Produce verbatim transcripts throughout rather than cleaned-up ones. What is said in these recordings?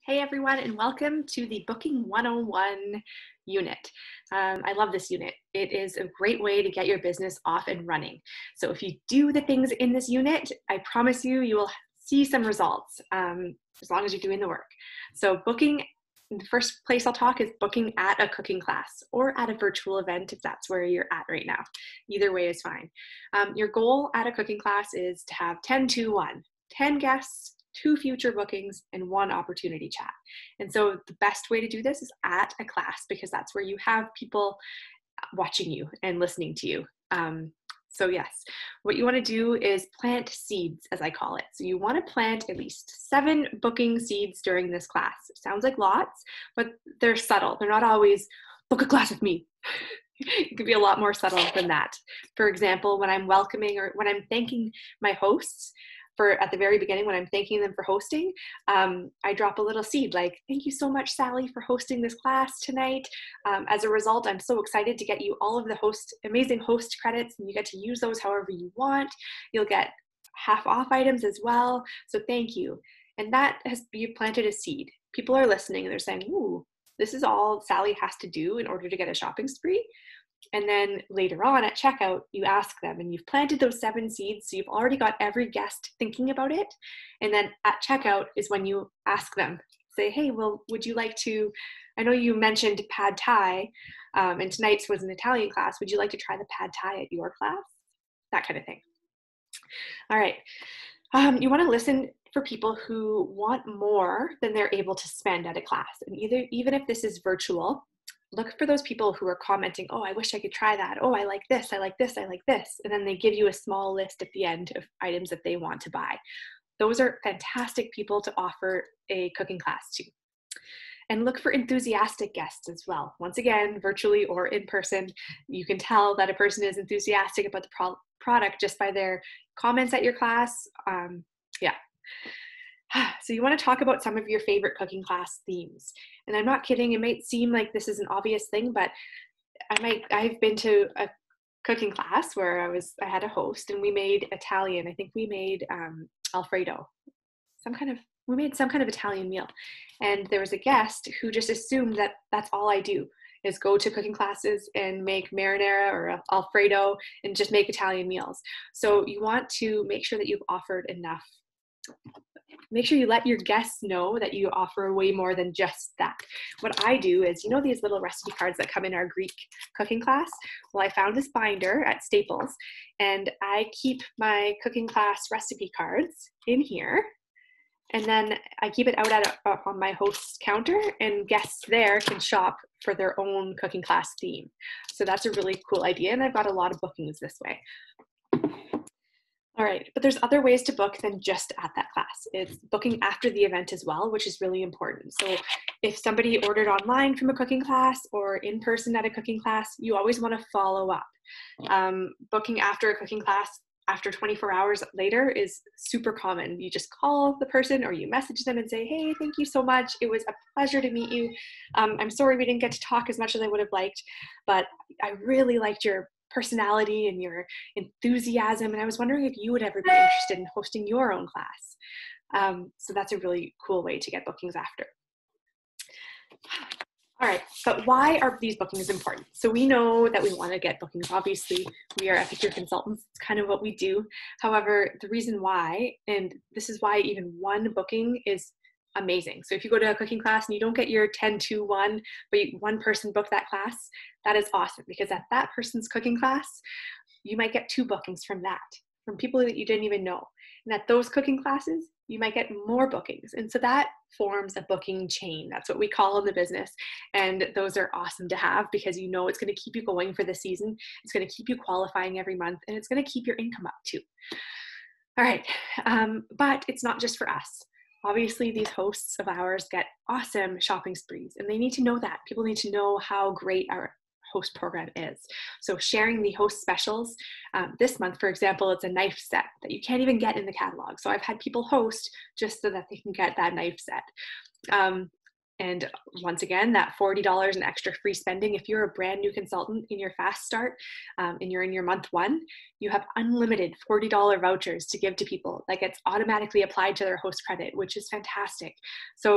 Hey everyone, and welcome to the Booking one oh one unit. Um, I love this unit. It is a great way to get your business off and running. So if you do the things in this unit, I promise you, you will see some results um, as long as you're doing the work. So booking, the first place I'll talk is booking at a cooking class or at a virtual event if that's where you're at right now. Either way is fine. Um, your goal at a cooking class is to have ten to one, ten guests, two future bookings, and one opportunity chat. And so the best way to do this is at a class because that's where you have people watching you and listening to you. Um, so yes, what you want to do is plant seeds, as I call it. So you want to plant at least seven booking seeds during this class. It sounds like lots, but they're subtle. They're not always book a class with me. It could be a lot more subtle than that. For example, when I'm welcoming or when I'm thanking my hosts, for at the very beginning, when I'm thanking them for hosting, um, I drop a little seed like, thank you so much, Sally, for hosting this class tonight. Um, as a result, I'm so excited to get you all of the host, amazing host credits, and you get to use those however you want. You'll get half off items as well. So thank you. And that has, you planted a seed. People are listening and they're saying, ooh, this is all Sally has to do in order to get a shopping spree. And then later on at checkout, you ask them and you've planted those seven seeds. So you've already got every guest thinking about it. And then at checkout is when you ask them, say, hey, well, would you like to, I know you mentioned pad thai um, and tonight's was an Italian class. Would you like to try the pad thai at your class? That kind of thing. All right. Um, you want to listen for people who want more than they're able to spend at a class. And either, even if this is virtual, look for those people who are commenting, oh, I wish I could try that. Oh, I like this, I like this, I like this. And then they give you a small list at the end of items that they want to buy. Those are fantastic people to offer a cooking class to. And look for enthusiastic guests as well. Once again, virtually or in person, you can tell that a person is enthusiastic about the pro- product just by their comments at your class. Um, yeah. So you want to talk about some of your favorite cooking class themes. And I'm not kidding, it might seem like this is an obvious thing, but I might, I've been to a cooking class where I was, I had a host and we made Italian. I think we made um, Alfredo, some kind of, we made some kind of Italian meal. And there was a guest who just assumed that that's all I do is go to cooking classes and make marinara or Alfredo and just make Italian meals. So you want to make sure that you've offered enough. Make sure you let your guests know that you offer way more than just that. What I do is, you know these little recipe cards that come in our Greek cooking class? Well, I found this binder at Staples, and I keep my cooking class recipe cards in here, and then I keep it out at a, on my host's counter, and guests there can shop for their own cooking class theme. So that's a really cool idea, and I've got a lot of bookings this way. All right, but there's other ways to book than just at that class. It's booking after the event as well, which is really important. So if somebody ordered online from a cooking class or in person at a cooking class, you always want to follow up. Um, booking after a cooking class after twenty-four hours later is super common. You just call the person or you message them and say, hey, thank you so much. It was a pleasure to meet you. Um, I'm sorry we didn't get to talk as much as I would have liked, but I really liked your personality and your enthusiasm, and I was wondering if you would ever be interested in hosting your own class. Um, so that's a really cool way to get bookings after. All right, but why are these bookings important? So we know that we want to get bookings. Obviously, we are Epicure consultants. It's kind of what we do. However, the reason why, and this is why even one booking is amazing. So if you go to a cooking class and you don't get your ten to one, but you, one person booked that class, that is awesome, because at that person's cooking class, you might get two bookings from that, from people that you didn't even know. And at those cooking classes, you might get more bookings. And so that forms a booking chain. That's what we call in the business. And those are awesome to have because you know it's going to keep you going for the season. It's going to keep you qualifying every month, and it's going to keep your income up too. All right, um, but it's not just for us. Obviously, these hosts of ours get awesome shopping sprees, and they need to know that. People need to know how great our host program is. So sharing the host specials, um, this month, for example, it's a knife set that you can't even get in the catalog. So I've had people host just so that they can get that knife set. Um, And once again, that forty dollars in extra free spending, if you're a brand new consultant in your fast start um, and you're in your month one, you have unlimited forty dollars vouchers to give to people that gets automatically applied to their host credit, which is fantastic. So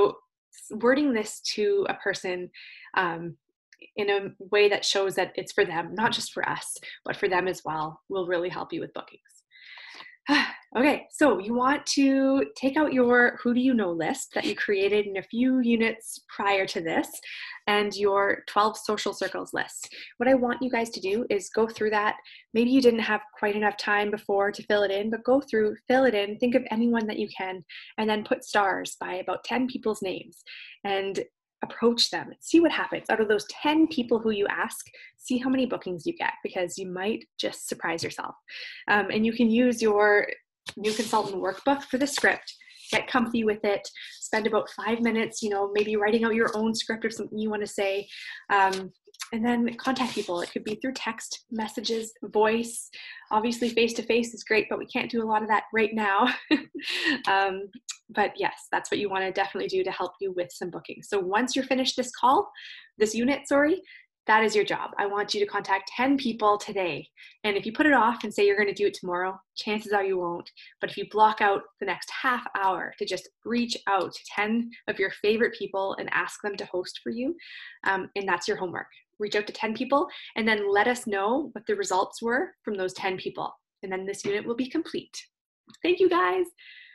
wording this to a person um, in a way that shows that it's for them, not just for us, but for them as well, will really help you with bookings. Okay, so you want to take out your who do you know list that you created in a few units prior to this and your twelve social circles list. What I want you guys to do is go through that. Maybe you didn't have quite enough time before to fill it in, but go through, fill it in, think of anyone that you can, and then put stars by about ten people's names and approach them and see what happens. Out of those ten people who you ask, see how many bookings you get, because you might just surprise yourself. Um, and you can use your new consultant workbook for the script. Get comfy with it. Spend about five minutes, you know, maybe writing out your own script or something you want to say. Um, and then contact people. It could be through text messages, voice. Obviously, face-to-face is great, but we can't do a lot of that right now. um, but yes, that's what you want to definitely do to help you with some bookings. So once you're finished this call, this unit, sorry, that is your job. I want you to contact ten people today. And if you put it off and say you're going to do it tomorrow, chances are you won't. But if you block out the next half hour to just reach out to ten of your favorite people and ask them to host for you, um, and that's your homework. Reach out to ten people and then let us know what the results were from those ten people. And then this unit will be complete. Thank you, guys.